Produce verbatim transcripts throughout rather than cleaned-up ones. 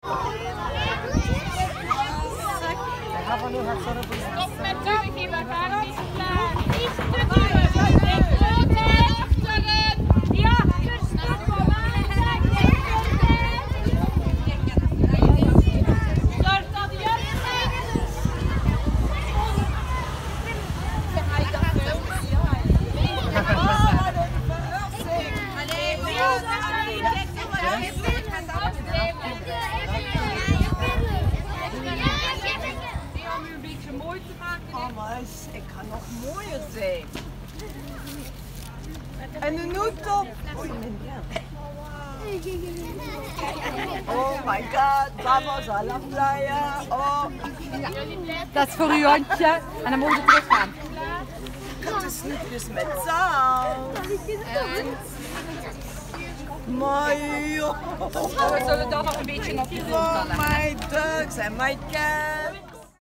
Stop met tuigen, we gaan niet klaar. Niet te duwen. Achteren. Ja, stop maar. Zorg dat je ik kan nog mooier zijn. En een nootop. Oh my god, vamos a la playa. Oh. Dat is voor uw hondje en dan moet je terug gaan. Het is snoepjes met zout. Maar joh. We zullen dan nog een beetje op je doen. Oh my ducks en my cats.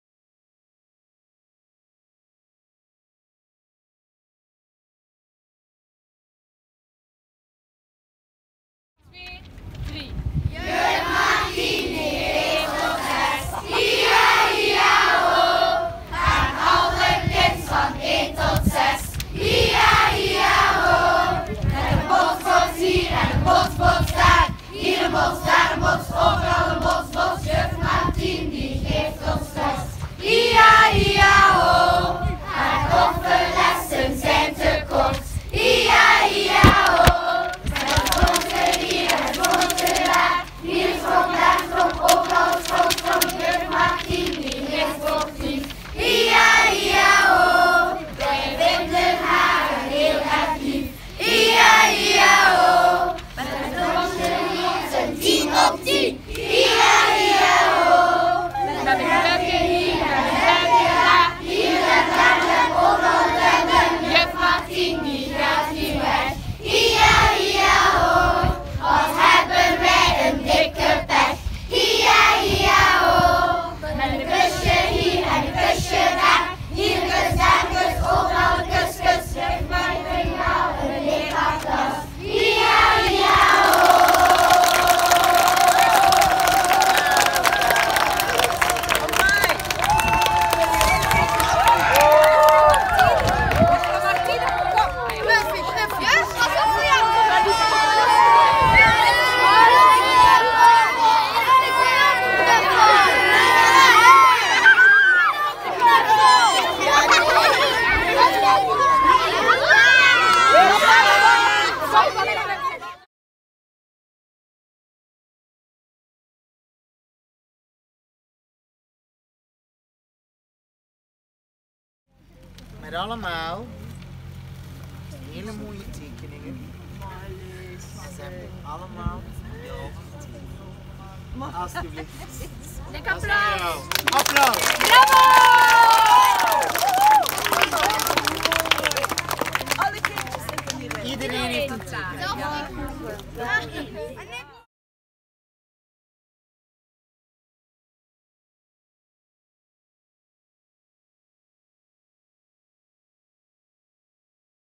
Met allemaal hele mooie tekeningen. Ze hebben allemaal jouw tekeningen. Alsjeblieft. Lekker applaus. Applaus. Bravo!